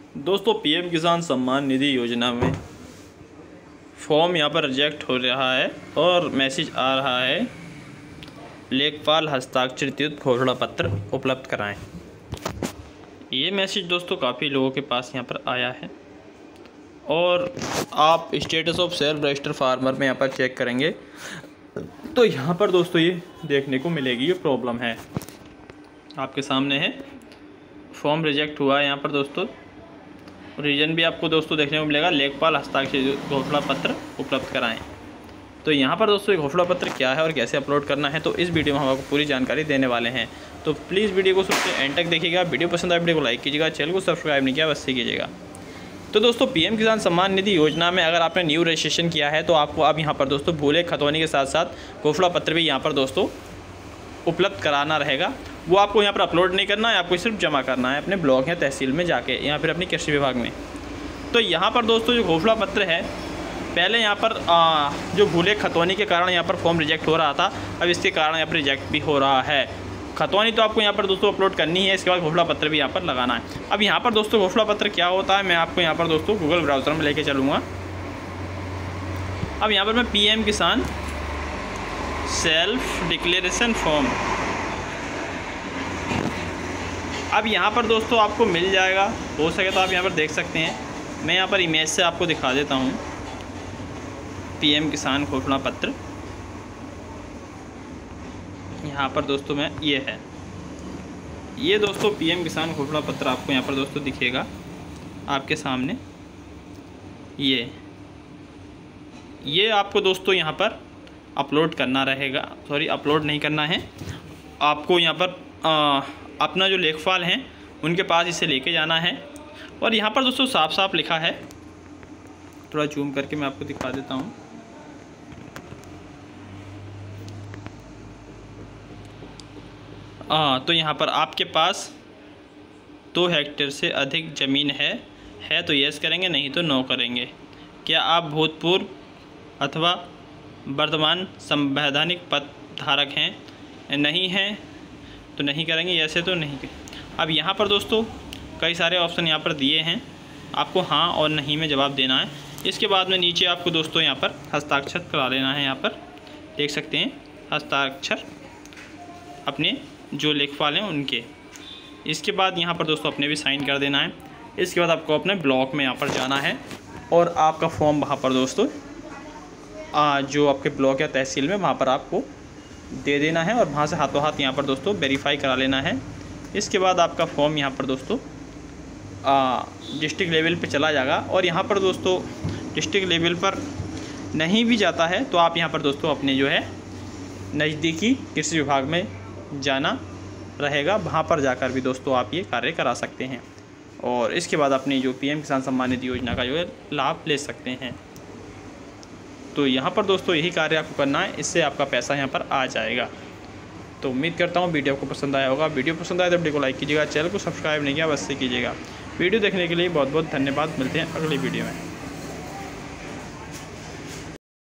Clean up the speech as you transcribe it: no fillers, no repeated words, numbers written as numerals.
दोस्तों पीएम किसान सम्मान निधि योजना में फॉर्म यहाँ पर रिजेक्ट हो रहा है और मैसेज आ रहा है, लेखपाल हस्ताक्षरित घोषणा पत्र उपलब्ध कराएं। ये मैसेज दोस्तों काफ़ी लोगों के पास यहाँ पर आया है और आप status of self register farmer में यहाँ पर चेक करेंगे तो यहाँ पर दोस्तों ये देखने को मिलेगी, ये प्रॉब्लम है आपके सामने है। फॉर्म रिजेक्ट हुआ है यहाँ पर दोस्तों। रीजन भी आपको दोस्तों देखने को मिलेगा, लेखपाल हस्ताक्षरित घोषणा पत्र उपलब्ध कराएं। तो यहाँ पर दोस्तों ये घोषणा पत्र क्या है और कैसे अपलोड करना है, तो इस वीडियो में हम आपको पूरी जानकारी देने वाले हैं। तो प्लीज़ वीडियो को सबसे एंड तक देखिएगा। वीडियो पसंद आए वीडियो को लाइक कीजिएगा, चैनल को सब्सक्राइब नहीं किया बस से कीजिएगा। तो दोस्तों पीएम किसान सम्मान निधि योजना में अगर आपने न्यू रजिस्ट्रेशन किया है तो आपको अब यहाँ पर दोस्तों भूले खतौनी के साथ साथ घोषणा पत्र भी यहाँ पर दोस्तों उपलब्ध कराना रहेगा। वो आपको यहाँ पर अपलोड नहीं करना है, आपको सिर्फ जमा करना है अपने ब्लॉक या तहसील में जाके या फिर अपनी कृषि विभाग में। तो यहाँ पर दोस्तों जो घोषणा पत्र है, पहले यहाँ पर जो भूले खतौनी के कारण यहाँ पर फॉर्म रिजेक्ट हो रहा था, अब इसके कारण यहाँ पर रिजेक्ट भी हो रहा है। खतौनी तो आपको यहाँ पर दोस्तों अपलोड करनी है, इसके बाद घोषणा पत्र भी यहाँ पर लगाना है। अब यहाँ पर दोस्तों घोषणा पत्र क्या होता है मैं आपको यहाँ पर दोस्तों गूगल ब्राउज़र में लेके चलूँगा। अब यहाँ पर मैं पीएम किसान सेल्फ डिक्लेरेशन फॉर्म, अब यहाँ पर दोस्तों आपको मिल जाएगा, हो सके तो आप यहाँ पर देख सकते हैं। मैं यहाँ पर इमेज से आपको दिखा देता हूँ पीएम किसान घोषणा पत्र। यहाँ पर दोस्तों मैं ये है, ये दोस्तों पीएम किसान घोषणा पत्र आपको यहाँ पर दोस्तों दिखेगा आपके सामने। ये आपको दोस्तों यहाँ पर अपलोड करना रहेगा, सॉरी अपलोड नहीं करना है, आपको यहाँ पर अपना जो लेखपाल हैं उनके पास इसे लेके जाना है। और यहाँ पर दोस्तों साफ साफ लिखा है, थोड़ा जूम करके मैं आपको दिखा देता हूँ। तो यहाँ पर आपके पास 2 हेक्टेयर से अधिक ज़मीन है तो यस करेंगे, नहीं तो नो करेंगे। क्या आप भूतपूर्व अथवा वर्तमान संवैधानिक पद धारक हैं, नहीं हैं तो नहीं करेंगे, यस है तो नहीं। अब यहाँ पर दोस्तों कई सारे ऑप्शन यहाँ पर दिए हैं, आपको हाँ और नहीं में जवाब देना है। इसके बाद में नीचे आपको दोस्तों यहाँ पर हस्ताक्षर करा लेना है। यहाँ पर देख सकते हैं हस्ताक्षर अपने जो लेखपाल हैं उनके। इसके बाद यहाँ पर दोस्तों अपने भी साइन कर देना है। इसके बाद आपको अपने ब्लॉक में यहाँ पर जाना है और आपका फॉर्म वहाँ पर दोस्तों जो आपके ब्लॉक या तहसील में वहाँ पर आपको दे देना है और वहाँ से हाथों हाथ यहाँ पर दोस्तों वेरीफाई करा लेना है। इसके बाद आपका फॉर्म यहाँ पर दोस्तों डिस्ट्रिक्ट लेवल पे चला जाएगा। और यहाँ पर दोस्तों डिस्ट्रिक्ट लेवल पर नहीं भी जाता है तो आप यहाँ पर दोस्तों अपने जो है नज़दीकी कृषि विभाग में जाना रहेगा, वहाँ पर जाकर भी दोस्तों आप ये कार्य करा सकते हैं और इसके बाद अपनी जो पीएम किसान सम्मान निधि योजना का जो है लाभ ले सकते हैं। तो यहाँ पर दोस्तों यही कार्य आपको करना है, इससे आपका पैसा यहाँ पर आ जाएगा। तो उम्मीद करता हूँ वीडियो को पसंद आया होगा। वीडियो पसंद आया तो वीडियो को लाइक कीजिएगा, चैनल को सब्सक्राइब नहीं किया बस से कीजिएगा। वीडियो देखने के लिए बहुत बहुत धन्यवाद। मिलते हैं अगली वीडियो में।